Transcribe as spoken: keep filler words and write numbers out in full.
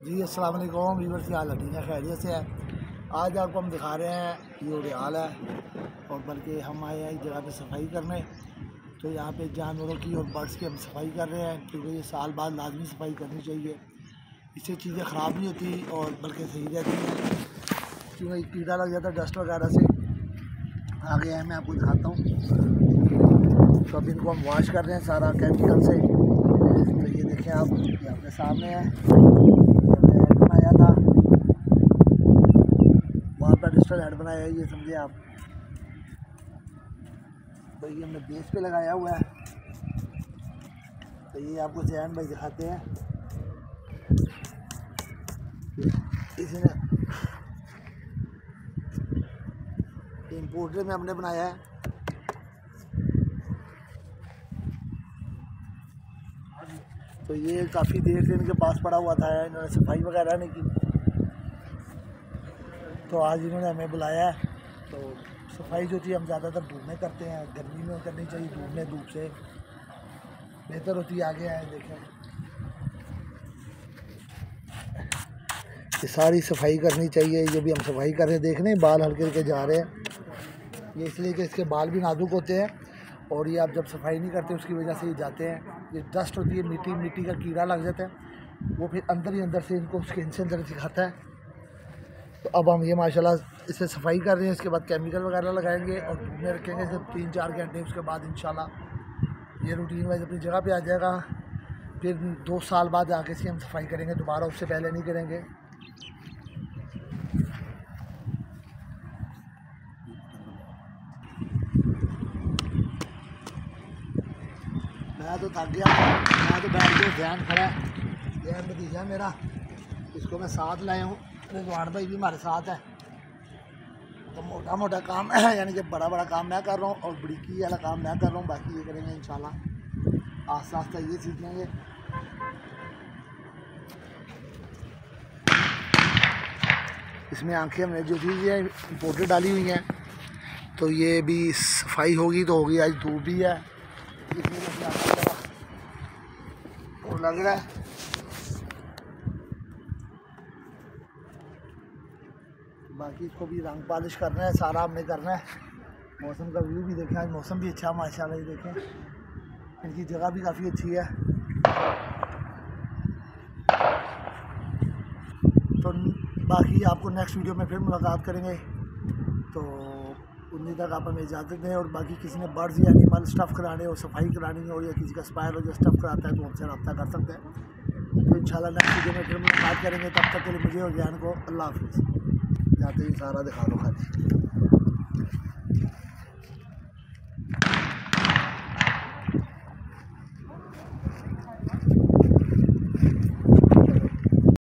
जी अस्सलाम वालेकुम व्यूअर्स, क्या हाल है? ठीक है, खैरियत से है। आज आपको हम दिखा रहे हैं ये उड़ियाल है और बल्कि हम आए हैं इस जगह पे सफाई करने। तो यहाँ पे जानवरों की और बर्ड्स की हम सफाई कर रहे हैं क्योंकि ये साल बाद लाजमी सफाई करनी चाहिए। इससे चीज़ें ख़राब नहीं होती और बल्कि सही रहती हैं, क्योंकि कीड़ा लग जाता है डस्ट वगैरह से। आगे है, मैं आपको दिखाता हूँ। तो अब इनको हम वॉश कर रहे हैं सारा केमिकल से। तो ये देखें आप, ये आपके सामने है, बनाया था वहाँ पर डिजिटल हेड बनाया है, ये समझे आप। तो ये हमने बेस पे लगाया हुआ है। तो ये आपको जैन भाई दिखाते हैं। इसी ने इम्पोर्टर में हमने बनाया है। तो ये काफ़ी देर से इनके पास पड़ा हुआ था, इन्होंने सफाई वगैरह नहीं की। तो आज इन्होंने हमें बुलाया है। तो सफाई जो थी हम ज़्यादातर धूप में करते हैं, गर्मी में करनी चाहिए, धूप में धूप से बेहतर होती है। आगे आए देखें, ये सारी सफाई करनी चाहिए। ये भी हम सफाई कर रहे हैं, देख रहे हैं बाल हल्के हल्के जा रहे हैं। ये इसलिए कि इसके बाल भी नाजुक होते हैं और ये आप जब सफाई नहीं करते उसकी वजह से ये जाते हैं। ये डस्ट होती है, मिट्टी मिट्टी का कीड़ा लग जाता है, वो फिर अंदर ही अंदर से इनको स्किन से अंदर सिखाता है। तो अब हम ये माशाल्लाह इससे सफाई कर रहे हैं। इसके बाद केमिकल वगैरह लगाएंगे और धूप में रखेंगे सिर्फ तीन चार घंटे। उसके बाद इंशाल्लाह ये रूटीन वाइज अपनी जगह पे आ जाएगा। फिर दो साल बाद आके इसकी हम सफाई करेंगे दोबारा, उससे पहले नहीं करेंगे। मैं तो थक गया, मैं तो बैठ के ध्यान खड़ा है। यह भतीजा मेरा, इसको मैं साथ लाया हूँ। रिजवान भाई भी हमारे साथ है। तो मोटा मोटा काम है, यानी कि बड़ा बड़ा काम मैं कर रहा हूँ और बड़ीकी वाला काम मैं कर रहा हूँ। बाकी ये करेंगे इंशाल्लाह, आस्ता आस्ता ये सीखेंगे। इसमें आंखें हमने जो चीज़ें इम्पोर्टेड डाली हुई हैं, तो ये भी सफाई होगी तो होगी। आज धूप भी है, और लग रहा है बाकी इसको भी रंग पॉलिश करना है, सारा हमने करना है। मौसम का व्यू भी देखें, आज मौसम भी अच्छा माशाल्लाह। ये देखें, इनकी जगह भी काफ़ी अच्छी है। तो बाकी आपको नेक्स्ट वीडियो में फिर मुलाकात करेंगे। तो उन्हीं तक आप हमें इजाज़त दें। और बाकी किसी ने बर्ड्स या एनिमल स्टफ़ कराने और सफाई करानी हो, या किसी का स्पायर हो जो स्टफ़ कराता है, तो हमसे रब्ता कर सकते हैं। तो इंशाल्लाह नेक्स्ट वीडियो में फिर मुलाकात करेंगे। तब तक के लिए मुझे और ज्ञान को अल्लाह हाफ़िज़। जाते ही सारा दिखा दो खाली।